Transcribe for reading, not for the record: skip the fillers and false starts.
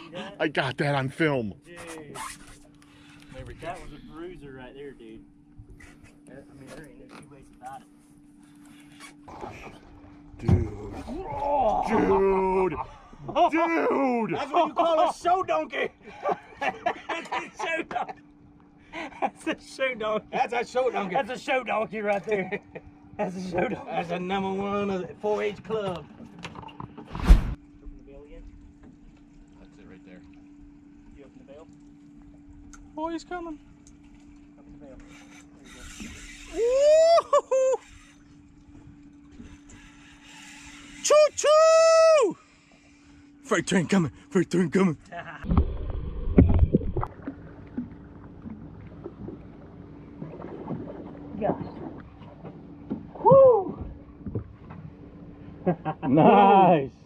I got that on film. Dude. That was a bruiser right there, dude. I mean, there ain't no two ways about it. Dude. Dude. That's what you call a show donkey. That's a show donkey. That's a show donkey. That's a show donkey. That's a show donkey right there. That's a show donkey. That's a #1 of the 4-H club. Open the bail again. That's it right there. You open the bail. Oh, he's coming. Open the bail. There you go. Woo-hoo-hoo! Choo-choo! Freight train coming. Freight train coming. Gosh. Woo! Nice.